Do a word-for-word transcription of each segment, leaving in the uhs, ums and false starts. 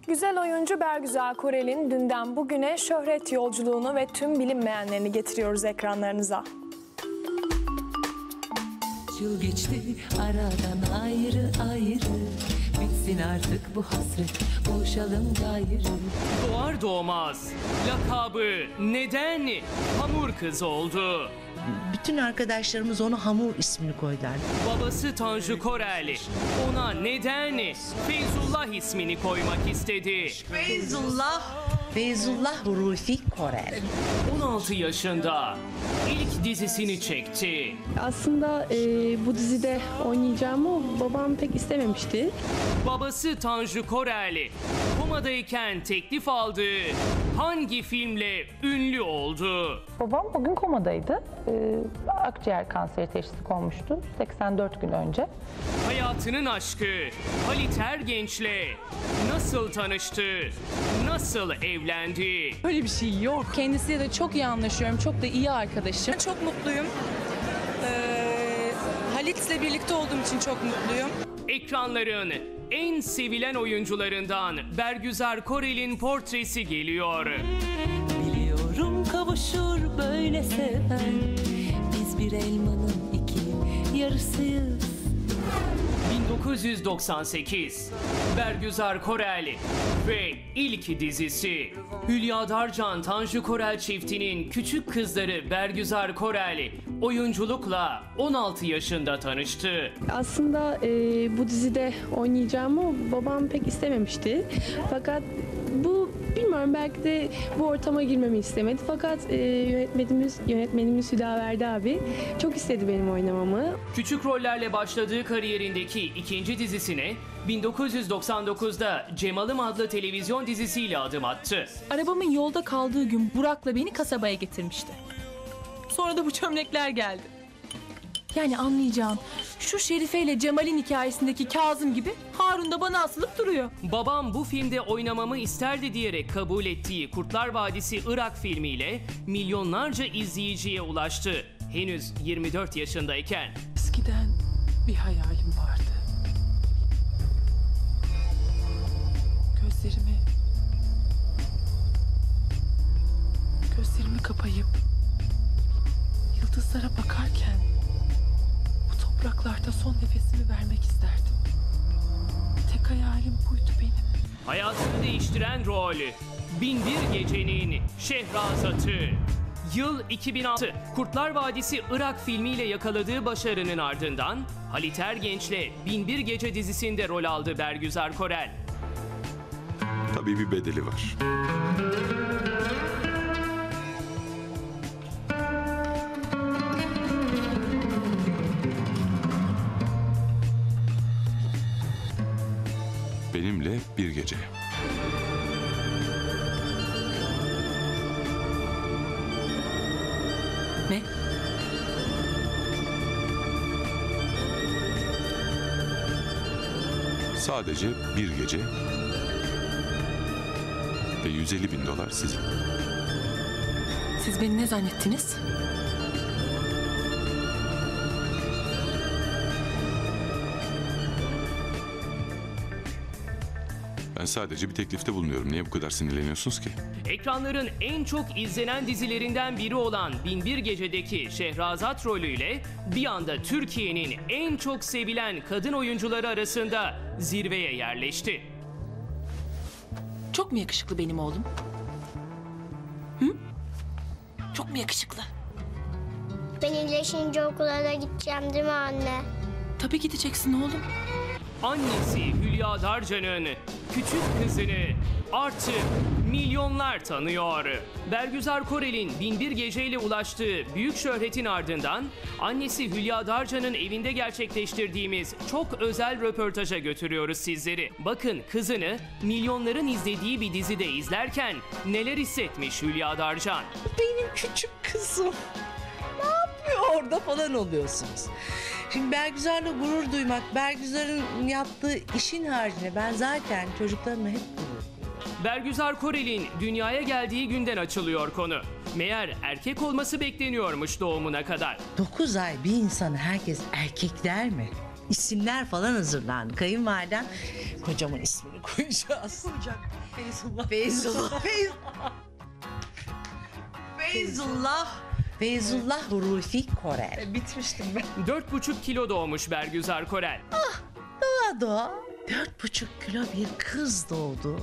Güzel oyuncu Bergüzar Korel'in dünden bugüne şöhret yolculuğunu ve tüm bilinmeyenlerini getiriyoruz ekranlarınıza. Yıl geçti aradan ayrı ayrı, bitsin artık bu hasret, buluşalım gayrı. Doğar doğmaz lakabı neden hamur kız oldu? Bütün arkadaşlarımız ona Hamur ismini koydular. Babası Tanju Korel ona neden Feyzullah ismini koymak istedi? Feyzullah. Feyzullah Rufi Korel. on altı yaşında ilk dizisini çekti. Aslında e, bu dizide oynayacağımı babam pek istememişti. Babası Tanju Korel komadayken teklif aldığı hangi filmle ünlü oldu? Babam o gün komadaydı. Ee, akciğer kanseri teşhisi konmuştu seksen dört gün önce. Hayatının aşkı Halit Ergenç'le nasıl tanıştı? Nasıl evlendi? Öyle bir şey yok. Kendisiyle de çok iyi anlaşıyorum. Çok da iyi arkadaşım. Çok mutluyum. Ee, Halit'le birlikte olduğum için çok mutluyum. Ekranların en sevilen oyuncularından Bergüzar Korel'in portresi geliyor. Biliyorum kavuşur böyle seven, biz bir elmanın iki yarısıyız. bin dokuz yüz doksan sekiz Bergüzar Korel ve ilk dizisi Hülya Darcan Tanju Korel çiftinin küçük kızları Bergüzar Korel oyunculukla on altı yaşında tanıştı. Aslında e, bu dizide oynayacağımı babam pek istememişti. Fakat bu bilmiyorum, belki de bu ortama girmemi istemedi. Fakat e, yönetmenimiz yönetmenimiz Hüdaverdi abi çok istedi benim oynamamı. Küçük rollerle başladığı kariyerindeki ikinci dizisine bin dokuz yüz doksan dokuzda Cemal'ım adlı televizyon dizisiyle adım attı. Arabamın yolda kaldığı gün Burak'la beni kasabaya getirmişti. Sonra da bu çömlekler geldi. Yani anlayacağın şu Şerife ile Cemal'in hikayesindeki Kazım gibi Harun da bana asılıp duruyor. Babam bu filmde oynamamı isterdi diyerek kabul ettiği Kurtlar Vadisi Irak filmiyle milyonlarca izleyiciye ulaştı. Henüz yirmi dört yaşındayken. Eskiden bir hayalim vardı. Gözlerimi Gözlerimi kapayıp yıldızlara bakarken bu topraklarda son nefesimi vermek isterdim. Tek hayalim buydu benim. Hayatını değiştiren rol Bin Bir Gece'nin Şehrazatı. Yıl iki bin altı. Kurtlar Vadisi Irak filmiyle yakaladığı başarının ardından Halit Ergenç'le Bin Bir Gece dizisinde rol aldı Bergüzar Korel. Tabii bir bedeli var. Benimle bir gece. Ne? Sadece bir gece ve yüz elli bin dolar sizin. Siz beni ne zannettiniz? Ben sadece bir teklifte bulunuyorum. Niye bu kadar sinirleniyorsunuz ki? Ekranların en çok izlenen dizilerinden biri olan Bin Bir Gece'deki Şehrazat rolüyle bir anda Türkiye'nin en çok sevilen kadın oyuncuları arasında zirveye yerleşti. Çok mu yakışıklı benim oğlum? Hı? Çok mu yakışıklı? Ben iyileşince okula da gideceğim değil mi anne? Tabii gideceksin oğlum. Annesi Hülya Darcan'ın küçük kızını artık milyonlar tanıyor. Bergüzar Korel'in Bin Bir Gece ile ulaştığı büyük şöhretin ardından annesi Hülya Darcan'ın evinde gerçekleştirdiğimiz çok özel röportaja götürüyoruz sizleri. Bakın kızını milyonların izlediği bir dizide izlerken neler hissetmiş Hülya Darcan. Benim küçük kızım. Ne yapıyor orada falan oluyorsunuz. Şimdi Bergüzar'la gurur duymak, Bergüzar'ın yaptığı işin haricinde ben zaten çocuklarımla hep gurur duyuyorum. Bergüzar Korel'in dünyaya geldiği günden açılıyor konu. Meğer erkek olması bekleniyormuş doğumuna kadar. Dokuz ay bir insanı herkes erkek der mi? isimler falan hazırlandı. Kayınvalidem kocamın ismini koyacağız. Koyacak. Feyzullah. Feyzullah. Feyzullah. Feyzullah. Feyzullah Rufi Korel. Bitmiştim ben. Dört buçuk kilo doğmuş Bergüzar Korel. Doğa doğa dört buçuk kilo bir kız doğdu.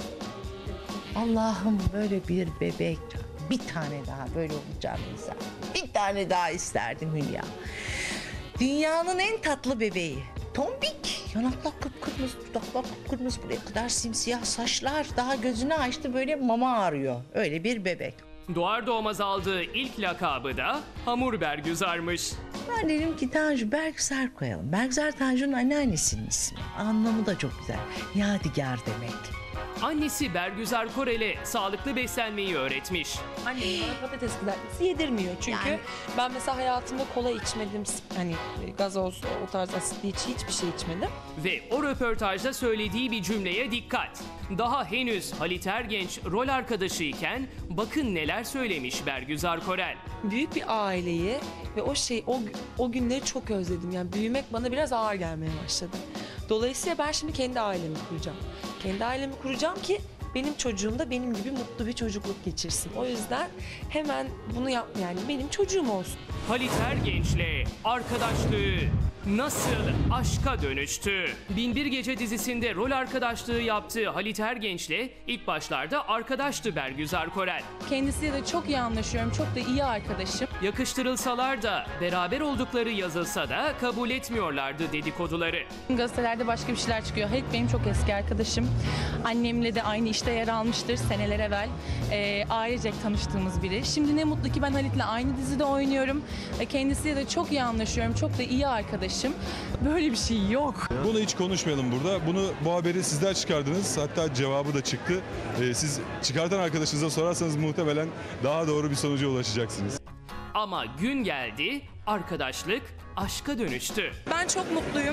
Allah'ım böyle bir bebek, bir tane daha böyle olacağım insan. Bir tane daha isterdim Hülya. Dünyanın en tatlı bebeği. Tombik. Yanaklar kıpkırmızı, dudaklar kıpkırmızı, buraya kadar simsiyah saçlar. Daha gözünü açtı, böyle mama ağrıyor. Öyle bir bebek. Doğar doğmaz aldığı ilk lakabı da Hamur Bergüzar'mış. Ben dedim ki Tanju Bergüzar koyalım. Bergüzar Tanju'nun anneannesinin ismi. Anlamı da çok güzel. Yadigar demek. Annesi Bergüzar Korel'e sağlıklı beslenmeyi öğretmiş. Annem bana patates kızartması yedirmiyor. Çünkü Yani- ben mesela hayatımda kola içmedim. Hani gazoz, o tarz asitli hiç, hiçbir şey içmedim. Ve o röportajda söylediği bir cümleye dikkat. Daha henüz Halit Ergenç rol arkadaşıyken bakın neler söylemiş Bergüzar Korel. Büyük bir aileyi ve o şey o, o günleri çok özledim. Yani büyümek bana biraz ağır gelmeye başladı. Dolayısıyla ben şimdi kendi ailemi kuracağım. Kendi ailemi kuracağım ki benim çocuğum da benim gibi mutlu bir çocukluk geçirsin. O yüzden hemen bunu yap, yani benim çocuğum olsun. Halit Ergenç'le arkadaşlığı nasıl aşka dönüştü? Binbir Gece dizisinde rol arkadaşlığı yaptığı Halit Ergenç'le ilk başlarda arkadaştı Bergüzar Korel. Kendisiyle de çok iyi anlaşıyorum. Çok da iyi arkadaşım. Yakıştırılsalar da beraber oldukları yazılsa da kabul etmiyorlardı dedikoduları. Gazetelerde başka bir şeyler çıkıyor. Halit benim çok eski arkadaşım. Annemle de aynı işte yer almıştır seneler evvel. Ee, ailecek tanıştığımız biri. Şimdi ne mutlu ki ben Halit'le aynı dizide oynuyorum. Ee, kendisiyle de çok iyi anlaşıyorum. Çok da iyi arkadaşım. Böyle bir şey yok. Bunu hiç konuşmayalım burada. Bunu bu haberi sizler çıkardınız. Hatta cevabı da çıktı. Ee, siz çıkartan arkadaşınıza sorarsanız muhtemelen daha doğru bir sonuca ulaşacaksınız. Ama gün geldi, arkadaşlık aşka dönüştü. Ben çok mutluyum.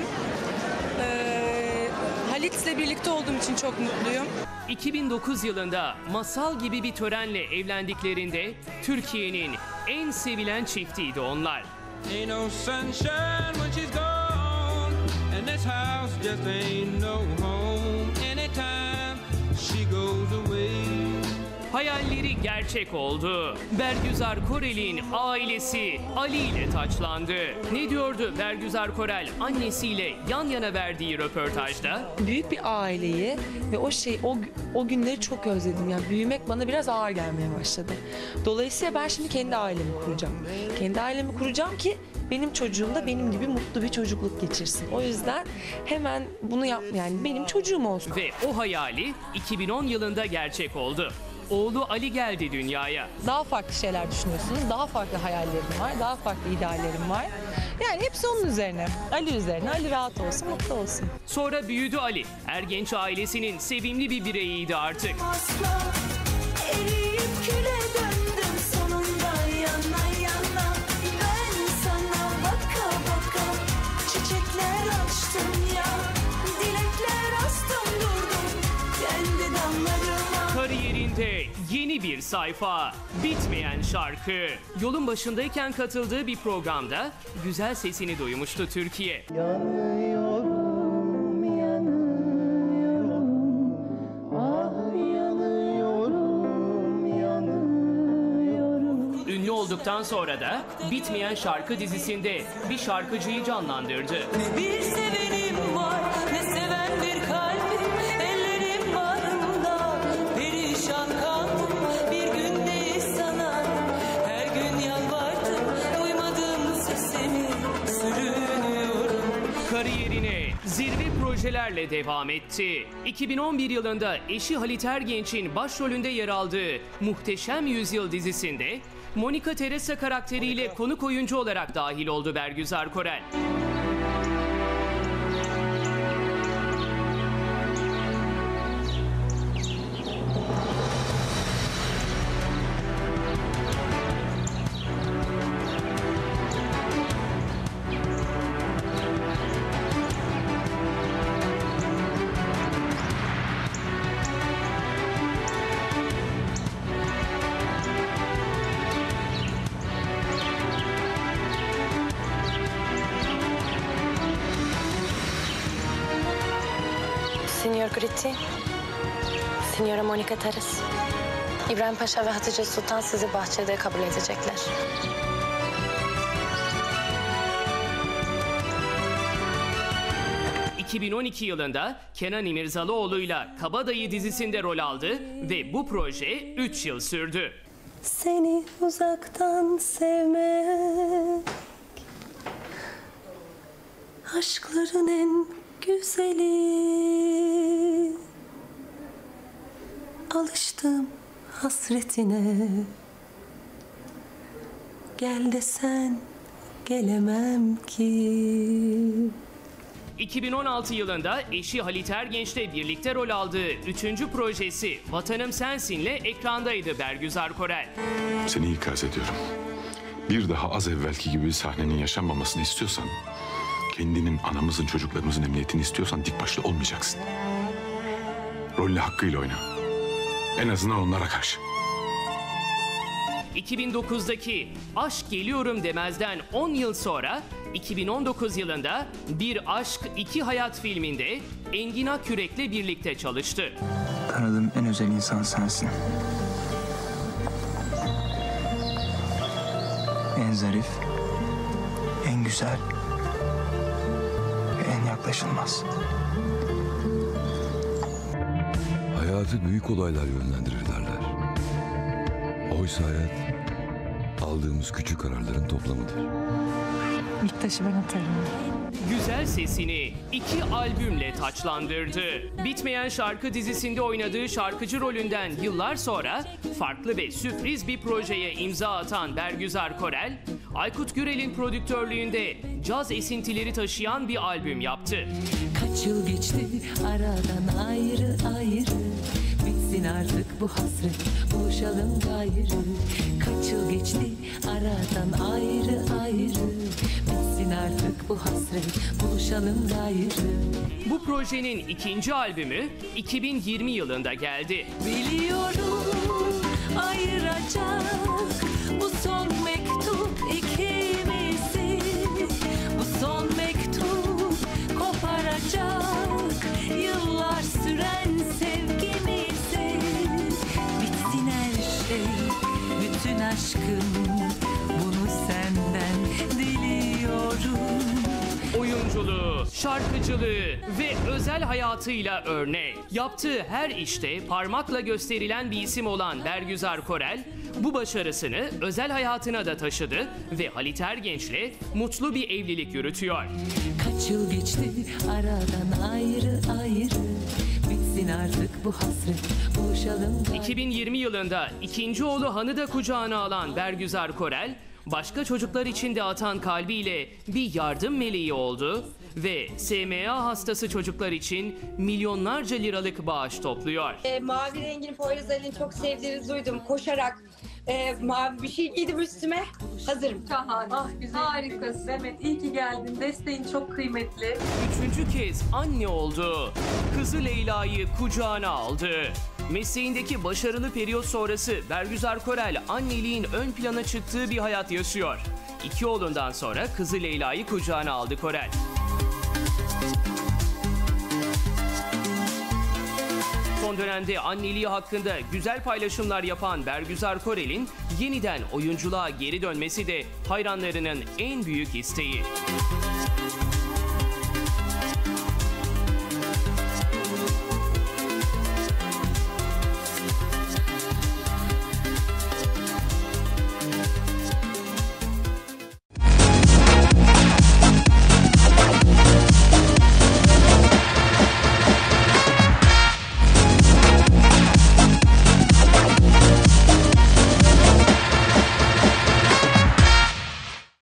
Ee, Halit'le birlikte olduğum için çok mutluyum. iki bin dokuz yılında masal gibi bir törenle evlendiklerinde Türkiye'nin en sevilen çiftiydi onlar. Ain't no sunshine when she's gone, and this house just ain't no home anytime she goes away. Hayalleri gerçek oldu. Bergüzar Korel'in ailesi Ali ile taçlandı. Ne diyordu Bergüzar Korel annesiyle yan yana verdiği röportajda? Büyük bir aileyi ve o şey o, o günleri çok özledim. Yani büyümek bana biraz ağır gelmeye başladı. Dolayısıyla ben şimdi kendi ailemi kuracağım. Kendi ailemi kuracağım ki benim çocuğum da benim gibi mutlu bir çocukluk geçirsin. O yüzden hemen bunu yap, yani benim çocuğum olsun. Ve o hayali iki bin on yılında gerçek oldu. Oğlu Ali geldi dünyaya. Daha farklı şeyler düşünüyorsunuz. Daha farklı hayallerim var. Daha farklı ideallerim var. Yani hepsi onun üzerine. Ali üzerine. Ali rahat olsun, mutlu olsun. Sonra büyüdü Ali. Ergenç ailesinin sevimli bir bireyiydi artık. Asla eriyip küle döndüm sonunda yana yana. Ben sana baka baka çiçekler açtım ya. Dilekler astım durdum kendi damlarıma. Kariyerinde yeni bir sayfa, bitmeyen şarkı. Yolun başındayken katıldığı bir programda güzel sesini duymuştu Türkiye. Yanıyorum, yanıyorum, ah yanıyorum, yanıyorum. Ünlü olduktan sonra da Bitmeyen Şarkı dizisinde bir şarkıcıyı canlandırdı. Bir sevenim var, ne seven bir kalbim, ellerim bağrımda, perişan kaldım bir günde sana, her gün yalvardım, duymadığım sesimi, sürünüyorum. Kariyerine zirve projelerle devam etti. iki bin on bir yılında eşi Halit Ergenç'in başrolünde yer aldığı Muhteşem Yüzyıl dizisinde Monica Teresa karakteriyle konuk oyuncu olarak dahil oldu Bergüzar Korel. Marguerite, Signora Monica Teres. İbrahim Paşa ve Hatice Sultan sizi bahçede kabul edecekler. iki bin on iki yılında Kenan İmirzalıoğlu'yla Kabadayı dizisinde rol aldı ve bu proje üç yıl sürdü. Seni uzaktan sevmek, aşkların en güzeli. Alıştım hasretine, gel desen gelemem ki. iki bin on altı yılında eşi Halit Ergenç'le birlikte rol aldığı üçüncü projesi Vatanım Sensin'le ekrandaydı Bergüzar Korel. Seni ikaz ediyorum. Bir daha az evvelki gibi bir sahnenin yaşanmamasını istiyorsan, kendinin, anamızın, çocuklarımızın emniyetini istiyorsan dik başlı olmayacaksın. Rolünü hakkıyla oyna. En azından onlara karşı. iki bin dokuzdaki Aşk Geliyorum Demez'den on yıl sonra iki bin on dokuz yılında Bir Aşk İki Hayat filminde Engin Akyürek'le birlikte çalıştı. Tanıdığım en özel insan sensin. En zarif, en güzel ve en yaklaşılmaz. Hayatı büyük olaylar yönlendirir derler. Oysa hayat aldığımız küçük kararların toplamıdır. İlk taşı ben atarım. Güzel sesini iki albümle taçlandırdı. Bitmeyen Şarkı dizisinde oynadığı şarkıcı rolünden yıllar sonra farklı ve sürpriz bir projeye imza atan Bergüzar Korel, Aykut Gürel'in prodüktörlüğünde caz esintileri taşıyan bir albüm yaptı. Kaç yıl geçti aradan ayrı ayrı, bitsin artık bu hasret, buluşalım gayrı. Kaç yıl geçti aradan ayrı ayrı, bitsin artık bu hasret, buluşalım gayrı. Bu projenin ikinci albümü iki bin yirmi yılında geldi. Biliyorum ayıracak bu son mektup ikimizi, bu son mektup koparacak yıllar süren sevgimizi. Bitsin her şey, bütün aşkım, bunu senden diliyorum. Oyunculuğu, şarkıcılığı ve özel hayatıyla örnek. Yaptığı her işte parmakla gösterilen bir isim olan Bergüzar Korel, bu başarısını özel hayatına da taşıdı ve Halit Ergenç'le mutlu bir evlilik yürütüyor. Kaç yıl geçti aradan ayrı ayrı, bitsin artık bu hasret, buluşalım. iki bin yirmi yılında ikinci oğlu Han'ı da kucağına alan Bergüzar Korel, başka çocuklar için de atan kalbiyle bir yardım meleği oldu ve S M A hastası çocuklar için milyonlarca liralık bağış topluyor. E, mavi rengini Poyraz Ali'nin çok sevdiğini duydum. Koşarak e, mavi bir şey giydim üstüme. Hazırım. Şahane. Ah, güzel. Harikasın. Evet, iyi ki geldin. Desteğin çok kıymetli. Üçüncü kez anne oldu. Kızı Leyla'yı kucağına aldı. Mesleğindeki başarılı periyot sonrası Bergüzar Korel anneliğin ön plana çıktığı bir hayat yaşıyor. İki oğlundan sonra kızı Leyla'yı kucağına aldı Korel. Son dönemde anneliği hakkında güzel paylaşımlar yapan Bergüzar Korel'in yeniden oyunculuğa geri dönmesi de hayranlarının en büyük isteği.